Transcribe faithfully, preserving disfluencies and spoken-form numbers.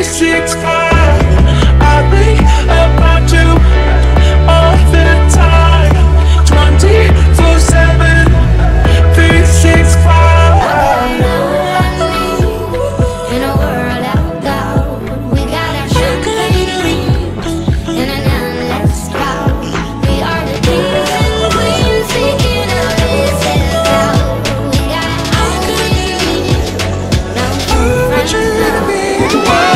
six five. I think about you all the time. Twenty-four seven, three six five. In a world out loud, we got our champagne in an endless crowd. We are the kings and queens seeking a visit out. We got all we need. No friends now.